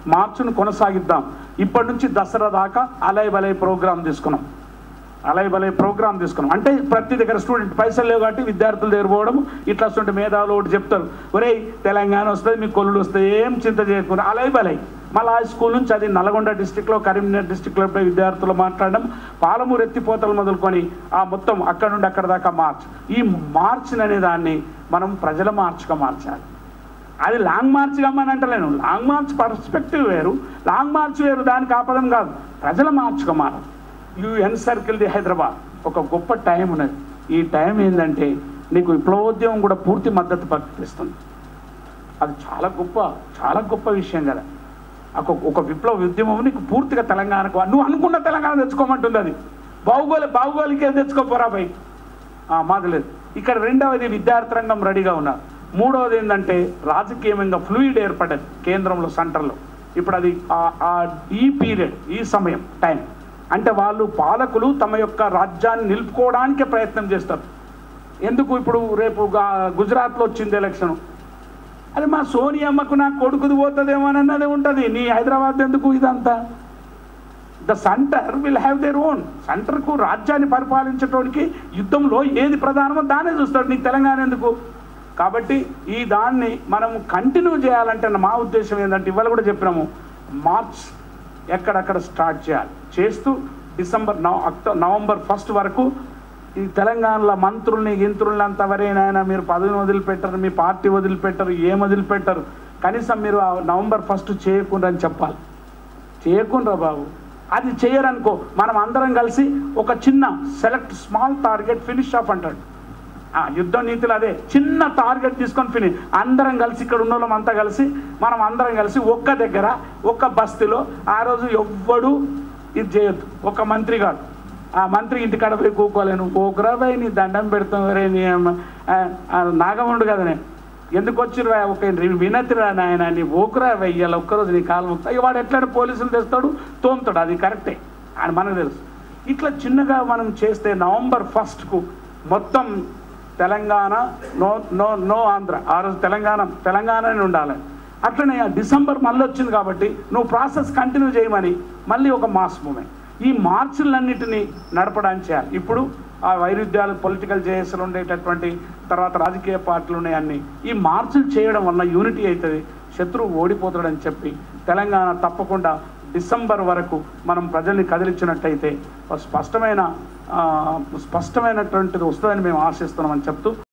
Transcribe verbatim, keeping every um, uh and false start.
మార్చును కొనసాగిద్దాం. ఇప్పటి నుంచి దసరా దాకా అలై బలై ప్రోగ్రాం తీసుకున్నాం అలై బలై ప్రోగ్రామ్ తీసుకున్నాం అంటే ప్రతి దగ్గర స్టూడెంట్ పైసలు లేవు కాబట్టి విద్యార్థులు దగ్గర పోవడం ఇట్లా వస్తుంటే మేధావులు ఒకటి చెప్తారు, ఒరేయ్ తెలంగాణ వస్తుంది మీకు కొల్లుడు వస్తుంది ఏం చింత చేయకుండా అలై బలై. మళ్ళీ ఆ స్కూల్ నుంచి అది నల్గొండ డిస్టిక్లో కరీంనగర్ డిస్టిక్లో విద్యార్థులు మాట్లాడడం, పాలమూరు ఎత్తిపోతలు మొదలుకొని ఆ మొత్తం అక్కడ నుండి అక్కడ దాకా మార్చ్. ఈ మార్చ్ అనే దాన్ని మనం ప్రజల మార్చ్గా మార్చాలి. అది లాంగ్ మార్చ్ కమ్మని అంటలేను, లాంగ్ మార్చ్ పర్స్పెక్టివ్ వేరు, లాంగ్ మార్చ్ వేరు, దానికి ఆపదం కాదు, ప్రజల మార్చ్గా మారాలి. యూ ఎన్సర్కిల్ ది హైదరాబాద్ ఒక గొప్ప టైం ఉన్నది. ఈ టైం ఏంటంటే నీకు విప్లవోద్యమం కూడా పూర్తి మద్దతు ప్రకటిస్తుంది. అది చాలా గొప్ప చాలా గొప్ప విషయం కదా. ఒక ఒక విప్లవ ఉద్యమం నీకు పూర్తిగా తెలంగాణకు నువ్వు అనుకున్న తెలంగాణ తెచ్చుకోమంటుంది. అది బాహుగోళ బాహుగోళికే తెచ్చుకోపోరా భయ్ మాది లేదు. ఇక్కడ రెండవది విద్యార్థి రంగం రెడీగా ఉన్నారు. మూడవది ఏంటంటే రాజకీయంగా ఫ్లూయిడ్ ఏర్పడ్డది కేంద్రంలో సెంటర్లో. ఇప్పుడు అది ఈ పీరియడ్ ఈ సమయం టైం అంటే వాళ్ళు పాలకులు తమ యొక్క రాజ్యాన్ని నిలుపుకోవడానికే ప్రయత్నం చేస్తారు. ఎందుకు ఇప్పుడు రేపు గుజరాత్లో వచ్చింది ఎలక్షన్, అది మా సోనియమ్మకు నా కొడుకుది పోతుందేమో అన్నది ఉంటుంది. నీ హైదరాబాద్ ఎందుకు ఇదంతా? The centre will have their own. సెంటర్కు రాజ్యాన్ని పరిపాలించడానికి యుద్ధంలో ఏది ప్రధానమో దానే చూస్తాడు, నీకు తెలంగాణ ఎందుకు? కాబట్టి ఈ దాన్ని మనము కంటిన్యూ చేయాలంటే మా ఉద్దేశం ఏంటంటే ఇవాళ కూడా చెప్పినాము, మార్చ్ ఎక్కడక్కడ స్టార్ట్ చేయాలి చేస్తూ డిసెంబర్ నవ అక్టో నవంబర్ ఫస్ట్ వరకు ఈ తెలంగాణలో మంత్రుల్ని గింత్రుల్ని అంతవరేనైనా మీరు పదవిని వదిలిపెట్టరు, మీ పార్టీ వదిలిపెట్టరు, ఏం వదిలిపెట్టరు, కనీసం మీరు నవంబర్ ఫస్ట్ చేయకుండా అని చెప్పాలి. చేయకుండా బాబు అది చేయరనుకో మనం అందరం కలిసి ఒక చిన్న select small target finish off అంటాడు. యుద్ధ నీతులు అదే, చిన్న టార్గెట్ తీసుకొని ఫినిష్. అందరం కలిసి ఇక్కడ ఉన్న వాళ్ళం అంతా కలిసి మనం అందరం కలిసి ఒక్క దగ్గర ఒక్క బస్తీలో ఆ రోజు ఎవ్వడు ఇది చేయొద్దు. ఒక మంత్రి కాదు, ఆ మంత్రి ఇంటికాడ పోయి కూకోలేను, ఓకురా పోయి నీ దండం పెడతాం రే నీ నాగముండు కదా నేను ఎందుకు వచ్చిర్రా ఒక వినతిరా నాయన నీ ఓకురా వెయ్యాలి ఒక్కరోజు నీ కాలం ఇక వాడు ఎట్లా పోలీసులు తెస్తాడు తోముతాడు, అది కరెక్టే అని మనకు తెలుసు. ఇట్లా చిన్నగా మనం చేస్తే నవంబర్ ఫస్ట్కు మొత్తం Telangana no no no Andhra, ఆ రోజు తెలంగాణ తెలంగాణనే ఉండాలి. అట్లనే డిసెంబర్ మళ్ళీ వచ్చింది కాబట్టి నువ్వు ప్రాసెస్ కంటిన్యూ చేయమని మళ్ళీ ఒక మాస్ మూమెంట్ ఈ మార్చులన్నిటినీ నడపడానికి చేయాలి. ఇప్పుడు ఆ వైరుధ్యాలు పొలిటికల్ జేఎస్లు ఉండేటటువంటి తర్వాత రాజకీయ పార్టీలు ఉన్నాయన్నీ ఈ మార్చులు చేయడం వల్ల యూనిటీ అవుతుంది, శత్రువు ఓడిపోతాడని చెప్పి తెలంగాణ తప్పకుండా డిసెంబర్ వరకు మనం ప్రజల్ని కదిలించినట్టయితే స్పష్టమైన స్పష్టమైనటువంటిది వస్తుందని మేము ఆశిస్తున్నామని చెప్తూ